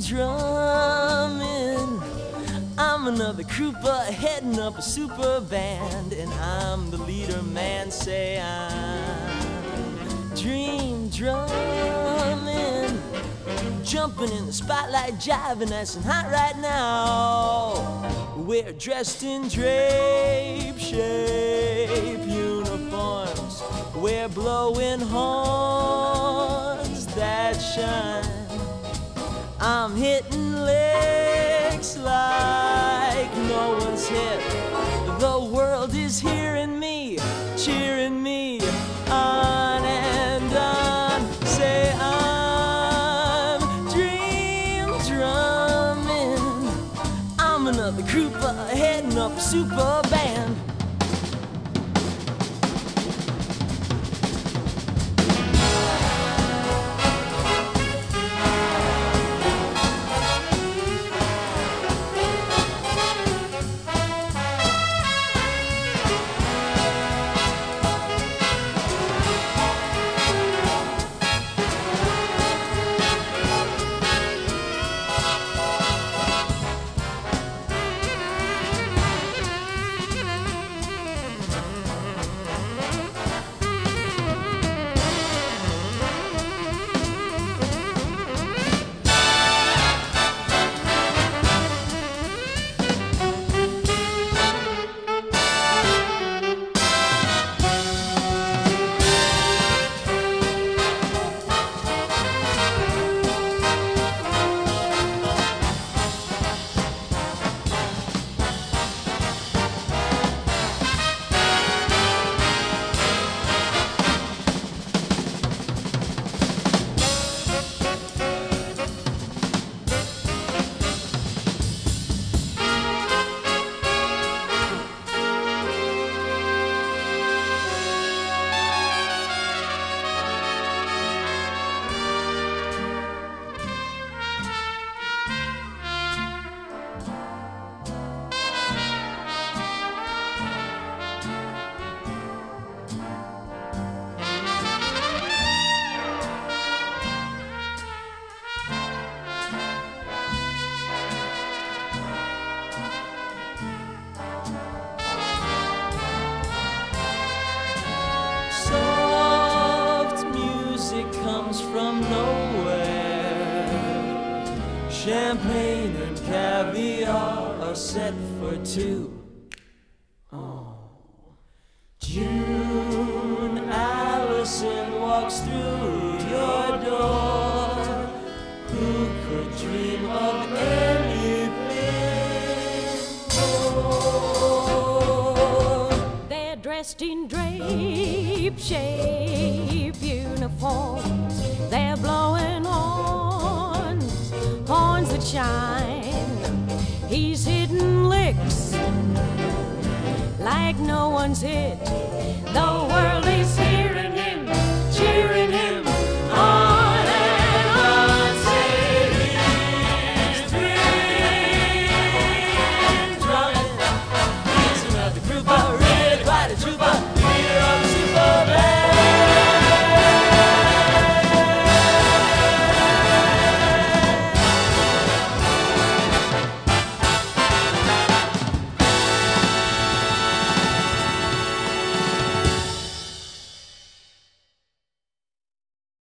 drumming. I'm another Krupa heading up a super band, and I'm the leader man. Say I'm dream drumming, jumping in the spotlight, jiving nice and hot right now. We're dressed in drape shape uniforms. We're blowing horns that shine. I'm hitting licks like no one's hit. The world is hearing me, cheering me on and on. Say I'm dream drumming. I'm another Krupa heading up a super band. From nowhere, champagne and caviar are set for two. Oh, June Allison walks through your door. Who could dream of anything more? They're dressed in drape shape uniforms. They're blowing horns, horns that shine. He's hitting licks like no one's hit. The world is